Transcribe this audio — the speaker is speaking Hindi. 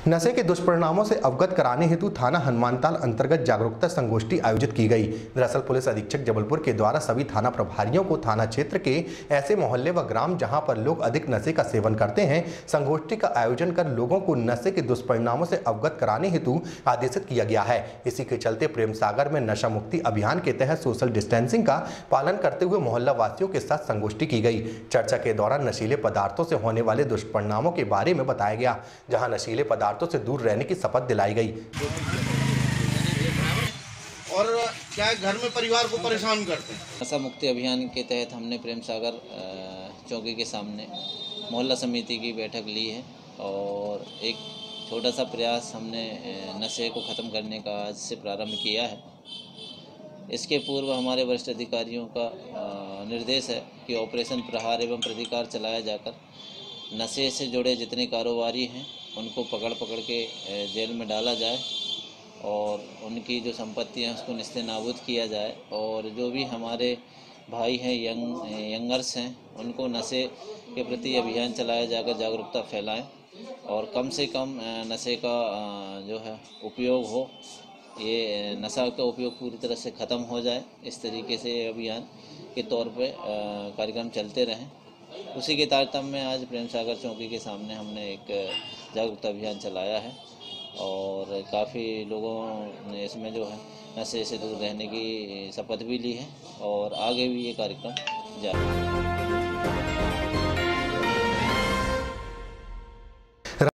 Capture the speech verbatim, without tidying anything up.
नशे के दुष्परिणामों से अवगत कराने हेतु थाना हनुमानताल अंतर्गत जागरूकता संगोष्ठी आयोजित की गई। दरअसल पुलिस अधीक्षक जबलपुर के द्वारा सभी थाना प्रभारियों को थाना क्षेत्र के ऐसे मोहल्ले व ग्राम जहां पर लोग अधिक नशे का सेवन करते हैं, संगोष्ठी का आयोजन कर लोगों को नशे के दुष्परिणामों से अवगत कराने हेतु आदेशित किया गया है। इसी के चलते प्रेम सागर में नशा मुक्ति अभियान के तहत सोशल डिस्टेंसिंग का पालन करते हुए मोहल्ला वासियों के साथ संगोष्ठी की गई। चर्चा के दौरान नशीले पदार्थों से होने वाले दुष्परिणामों के बारे में बताया गया, जहां नशीले पदार्थों से दूर रहने की शपथ दिलाई गई। और क्या घर में परिवार को परेशान करते हैं। नशा मुक्ति अभियान के तहत हमने प्रेम सागर चौकी के सामने मोहल्ला समिति की बैठक ली है और एक छोटा सा प्रयास हमने नशे को ख़त्म करने का आज से प्रारंभ किया है। इसके पूर्व हमारे वरिष्ठ अधिकारियों का निर्देश है कि ऑपरेशन प्रहार एवं प्रतिकार चलाया जाकर नशे से जुड़े जितने कारोबारी हैं उनको पकड़ पकड़ के जेल में डाला जाए और उनकी जो संपत्ति हैं उसको निस्ते नाबूद किया जाए और जो भी हमारे भाई हैं यंग यंगर्स हैं उनको नशे के प्रति अभियान चलाया जाकर जागरूकता फैलाएं और कम से कम नशे का जो है उपयोग हो, ये नशा का उपयोग पूरी तरह से ख़त्म हो जाए। इस तरीके से अभियान के तौर पे कार्यक्रम चलते रहें। उसी के तारतम्य में आज प्रेम सागर चौकी के सामने हमने एक जागरूकता अभियान चलाया है और काफ़ी लोगों ने इसमें जो है नशे से दूर रहने की शपथ भी ली है और आगे भी ये कार्यक्रम जारी है।